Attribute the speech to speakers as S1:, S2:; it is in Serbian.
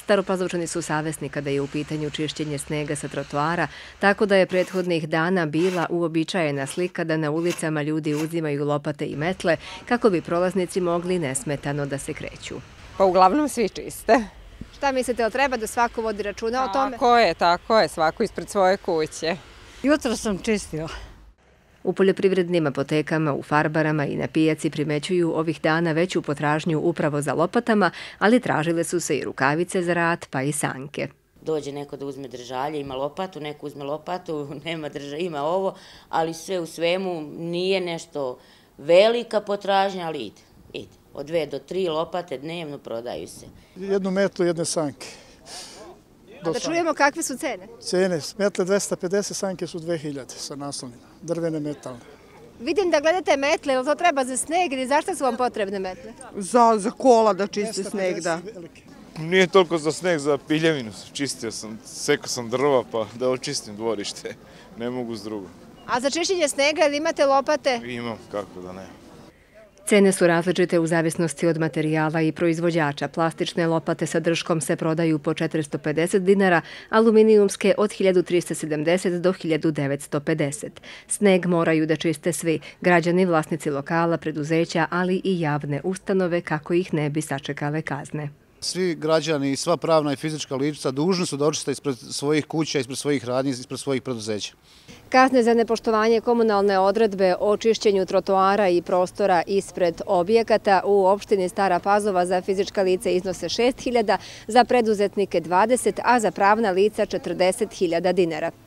S1: Staropazovčani su savesni kada je u pitanju čišćenje snega sa trotoara, tako da je prethodnih dana bila uobičajena slika da na ulicama ljudi uzimaju lopate i metle kako bi prolaznici mogli nesmetano da se kreću.
S2: Pa uglavnom svi čiste.
S3: Šta mislite, jel treba da svako vodi računa o tome?
S2: Tako je, svako ispred svoje kuće.
S4: Jutro sam čistila.
S1: U poljoprivrednim apotekama, u farbarama i na pijaci primećuju ovih dana veću potražnju upravo za lopatama, ali tražile su se i rukavice za rad, pa i sanke.
S5: Dođe neko da uzme držalje, ima lopatu, neko uzme lopatu, nema držalje, ima ovo, ali sve u svemu nije nešto velika potražnja, ali ide. Od 2 do 3 lopate dnevno prodaju se.
S6: 1 metlu, 1 sanke.
S3: Da čujemo kakve su cene?
S6: Cene, metle 250, sanke su 2000 sa naslovnima, drvene metalne.
S3: Vidim da gledate metle, ili to treba za sneg ili zašto su vam potrebne metle?
S2: Za kola da čiste sneg, da.
S7: Nije toliko za sneg, za piljevinu čistio sam, sekao sam drva pa da očistim dvorište, ne mogu s drugo.
S3: A za čišćenje snega ili imate lopate?
S7: Imam, kako da ne.
S1: Cene su različite u zavisnosti od materijala i proizvođača. Plastične lopate sa drškom se prodaju po 450 dinara, aluminijumske od 1370 do 1950. Sneg moraju da čiste svi, građani, vlasnici lokala, preduzeća, ali i javne ustanove kako ih ne bi sačekale kazne.
S8: Svi građani i sva pravna i fizička lica dužni su da očiste ispred svojih kuća, ispred svojih radnji, ispred svojih preduzeća.
S3: Kazne za nepoštovanje komunalne odredbe o čišćenju trotoara i prostora ispred objekata u opštini Stara Pazova za fizička lica iznose 6.000, za preduzetnike 20, a za pravna lica 40.000 dinara.